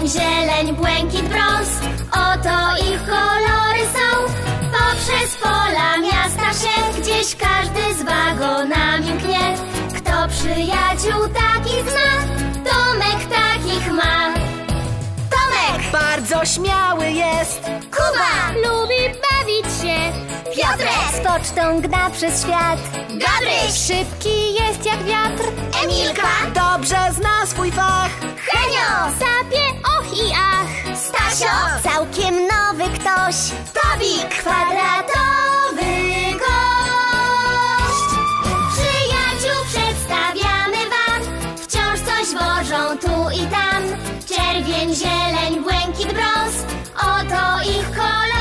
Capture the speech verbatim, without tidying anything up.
Czerwień, zieleń, błękit, brąz, oto ich kolory są. Poprzez pola miasta się gdzieś każdy z wagonami mknie. Kto przyjaciół takich zna, Tomek takich ma. Tomek bardzo śmiały jest. Kuba lubi bawić się. Piotrek z pocztą gna przez świat. Gabryś Szybki jest jak wiatr. Emilka dobrze zna swój fach. Henio Sapie och i ach. Stasio Całkiem nowy ktoś. Tobik kwadratowy gość. Przyjaciół przedstawiamy wam, wciąż coś wożą tu i tam. Czerwień, zieleń, błękit, brąz, oto ich kolor.